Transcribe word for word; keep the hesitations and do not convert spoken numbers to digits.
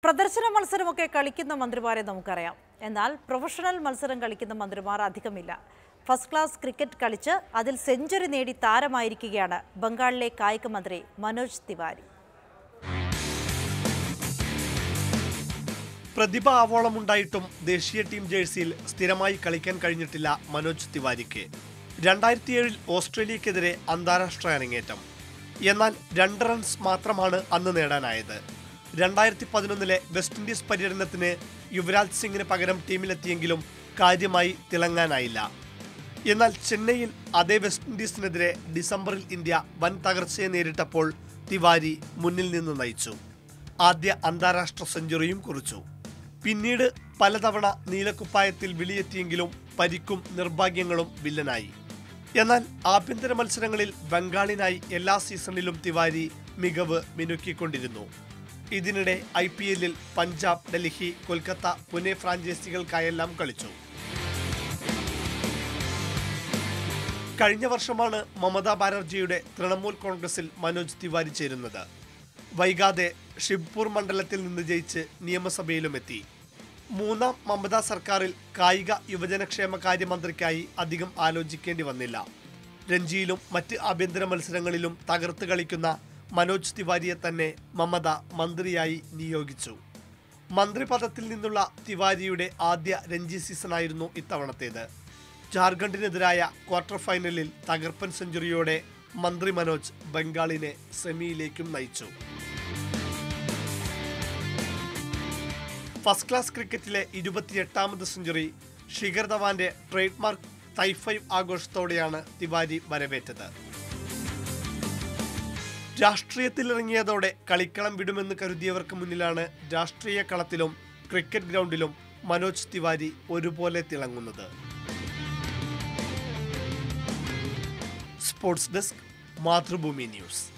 പ്രദർശന മത്സരമൊക്കെ കളിക്കുന്ന മന്ത്രിമാരെ നമുക്കറിയാം. എന്നാൽ പ്രൊഫഷണൽ മത്സരം കളിക്കുന്ന മന്ത്രിമാർ അധികമില്ല. ഫസ്റ്റ് ക്ലാസ് ക്രിക്കറ്റ് കളിച്ച് അതിൽ സെഞ്ചുറി നേടി താരമായിരിക്കുകയാണ് ബംഗാളിലെ കായിക മന്ത്രി മനോജ് തിവാരി. പ്രതിഭ ആവോളമുണ്ടായിട്ടും ദേശീയ ടീം ജേഴ്സിയിൽ സ്ഥിരമായി കളിക്കാൻ കഴിഞ്ഞിട്ടില്ല മനോജ് തിവാരിക്ക്. രണ്ടായിരത്തി ഏഴിൽ ഓസ്ട്രേലിയക്കെതിരെ അന്താരാഷ്ട്ര അരങ്ങേറ്റം. എന്നാൽ രണ്ട് റൺസ് മാത്രമാണ് അന്ന് നേടാനായത്. രണ്ടായിരത്തി പതിനൊന്നിലെ വെസ്റ്റ് ഇൻഡീസ് പര്യടനത്തിന് യുവരാജ് സിംഗിന് പകരം ടീമിലെത്തിയെങ്കിലും കാര്യമായി തിളങ്ങാനായില്ല. എന്നാൽ ചെന്നൈയിൽ അതേ വെസ്റ്റ് ഇൻഡീസിനെതിരെ ഡിസംബറിൽ ഇന്ത്യ വൻ തകർച്ചയെ നേരിട്ടപ്പോൾ തിവാരി മുന്നിൽ നിന്ന് നയിച്ചു. ആദ്യ അന്താരാഷ്ട്ര സെഞ്ചുറിയും കുറിച്ചു. പിന്നീട് പലതവണ നീലക്കുപ്പായത്തിൽ വിളിയെത്തിയെങ്കിലും പരിക്കും നിർഭാഗ്യങ്ങളും വില്ലനായി. എന്നാൽ ആഭ്യന്തര മത്സരങ്ങളിൽ ബംഗാളിനായി എല്ലാ സീസണിലും തിവാരി മികവ് മിനുക്കിക്കൊണ്ടിരുന്നു. ഇതിനിടെ ഐ പി എല്ലിൽ പഞ്ചാബ്, ഡൽഹി, കൊൽക്കത്ത, പുനെ ഫ്രാഞ്ചൈസികൾക്കായെല്ലാം കളിച്ചു. കഴിഞ്ഞ വർഷമാണ് മമതാ ബാനർജിയുടെ തൃണമൂൽ കോൺഗ്രസിൽ മനോജ് തിവാരി ചേരുന്നത്. വൈകാതെ ഷിബ്പൂർ മണ്ഡലത്തിൽ നിന്ന് ജയിച്ച് നിയമസഭയിലുമെത്തി. മൂന്നാം മമതാ സർക്കാരിൽ കായിക യുവജനക്ഷേമ കാര്യമന്ത്രിക്കായി അധികം ആലോചിക്കേണ്ടി വന്നില്ല. രഞ്ജിയിലും മറ്റ് ആഭ്യന്തര മത്സരങ്ങളിലും തകർത്ത് കളിക്കുന്ന മനോജ് തിവാരിയെ തന്നെ മമത മന്ത്രിയായി നിയോഗിച്ചു. മന്ത്രിപദത്തിൽ നിന്നുള്ള തിവാരിയുടെ ആദ്യ രഞ്ജി സീസണായിരുന്നു ഇത്തവണത്തേത്. ജാർഖണ്ഡിനെതിരായ ക്വാർട്ടർ ഫൈനലിൽ തകർപ്പൻ സെഞ്ചുറിയോടെ മന്ത്രി മനോജ് ബംഗാളിനെ സെമിയിലേക്കും നയിച്ചു. ഫസ്റ്റ് ക്ലാസ് ക്രിക്കറ്റിലെ ഇരുപത്തിയെട്ടാമത് സെഞ്ചുറി ശിഖർ ധവാന്റെ ട്രേഡ് മാർക്ക് തൈ ഫൈവ് ആഘോഷത്തോടെയാണ് തിവാരി വരവേറ്റത്. രാഷ്ട്രീയത്തിലിറങ്ങിയതോടെ കളിക്കളം വിടുമെന്ന് കരുതിയവർക്ക് മുന്നിലാണ് രാഷ്ട്രീയ കളത്തിലും ക്രിക്കറ്റ് ഗ്രൗണ്ടിലും മനോജ് തിവാരി ഒരുപോലെ തിളങ്ങുന്നത്. Sports desk, Mathrubhumi news.